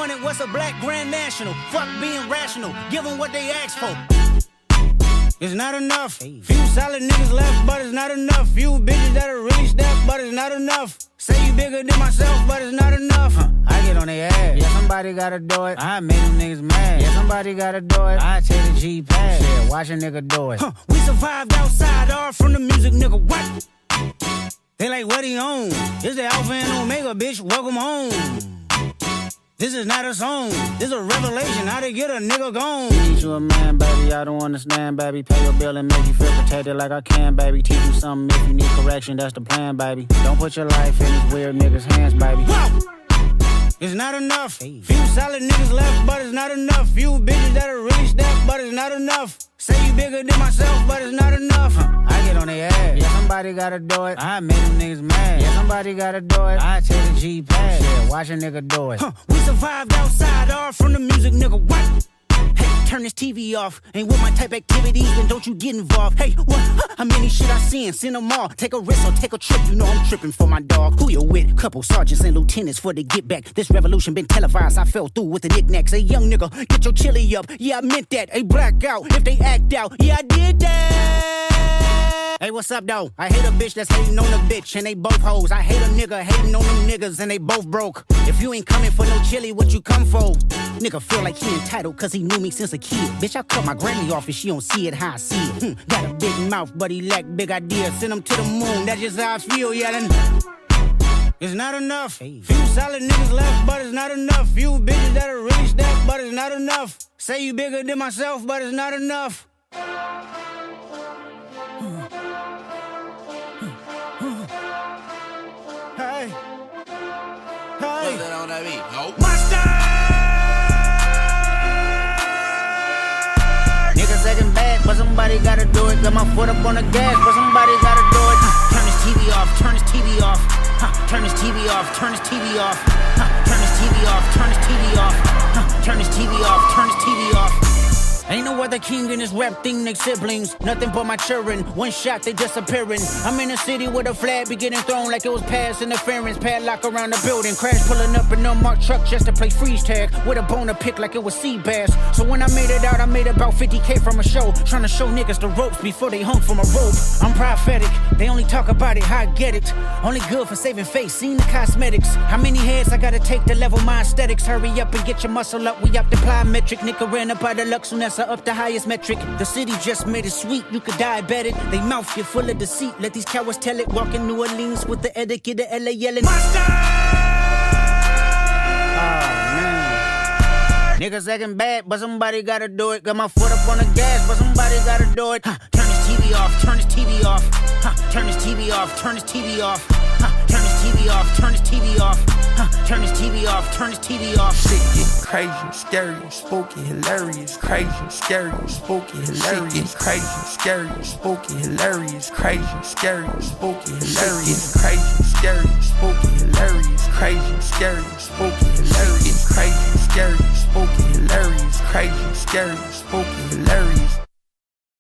Hornet, what's a black Grand National? Fuck being rational, give them what they ask for. It's not enough. Few solid niggas left, but it's not enough. Few bitches that'll really step, but it's not enough. Say you bigger than myself, but it's not enough. I get on their ass. Yeah, somebody gotta do it. I make them niggas mad. Yeah, somebody gotta do it. I take the G-Pad. Yeah, watch a nigga do it. We survived outside, all from the music, nigga. What? They like, what he on? This the Alpha and Omega, bitch. Welcome home. This is not a song. This is a revelation. How to get a nigga gone. Teach you a man, baby. I don't understand, baby. Pay your bill and make you feel protected like I can, baby. Teach you something if you need correction. That's the plan, baby. Don't put your life in these weird niggas' hands, baby. Whoa! It's not enough. Few solid niggas left, but it's not enough. Few bitches that'll really step, but it's not enough. Say you bigger than myself, but it's not enough. I get on their ass. Yeah, somebody gotta do it. I make them niggas mad. Yeah, somebody gotta do it. I take the G-Pad. Yeah, watch a nigga do it. We survived outside, all from the music, nigga. What? Hey, turn this TV off. Ain't with my type activities, then don't you get involved. Hey, what? How many shit I seen? Send them all. Take a risk or take a trip. You know I'm tripping for my dog. Who you with? Couple sergeants and lieutenants for the get back. This revolution been televised. I fell through with the knickknacks. Hey, young nigga, get your chili up. Yeah, I meant that. Hey, black out if they act out. Yeah, I did that. Hey, what's up, though? I hate a bitch that's hating on a bitch, and they both hoes. I hate a nigga hating on them niggas, and they both broke. If you ain't coming for no chili, what you come for? Nigga feel like he entitled, cause he knew me since a kid. Bitch, I cut my granny off and she don't see it how I see it. Got a big mouth, but he lack big ideas. Send him to the moon, that's just how I feel, yelling. It's not enough. Few solid niggas left, but it's not enough. Few bitches that'll really step, but it's not enough. Say you bigger than myself, but it's not enough. Hey, What's that on that beat? Nope. Monster! Niggas acting bad, but somebody gotta do it. Got my foot up on the gas, but somebody gotta do it. Turn this TV off, turn this TV off. Turn this TV off, turn this TV off. Turn this TV off, turn this TV off. Turn this TV off, turn this TV off. Ain't no other king in this rap thing, they siblings. Nothing but my children. One shot, they disappearing. I'm in a city where the flag be getting thrown like it was past interference. Padlock around the building. Crash pulling up an unmarked truck just to play freeze tag. With a bone to pick like it was sea bass. So when I made it out, I made about 50K from a show. Trying to show niggas the ropes before they hung from a rope. I'm prophetic. They only talk about it, how I get it. Only good for saving face, seen the cosmetics. How many heads I gotta take to level my aesthetics? Hurry up and get your muscle up. We up the plyometric. Nigga ran up out of luck, soon as I up the highest metric. The city just made it sweet, you could diabetic. They mouth you full of deceit, let these cowards tell it. Walk in New Orleans with the etiquette of LA yelling Monster! Oh man, niggas acting bad, but somebody gotta do it. Got my foot up on the gas, but somebody gotta do it. Turn this TV off, turn this TV off. Turn this TV off, turn this TV off. Turn this TV off, turn this TV off. Turn this TV off, turn this TV off. Shit get crazy, scary, spooky, hilarious. Crazy, scary, spooky, hilarious. Shit get crazy, scary, spooky, hilarious. Crazy, scary, spooky, hilarious.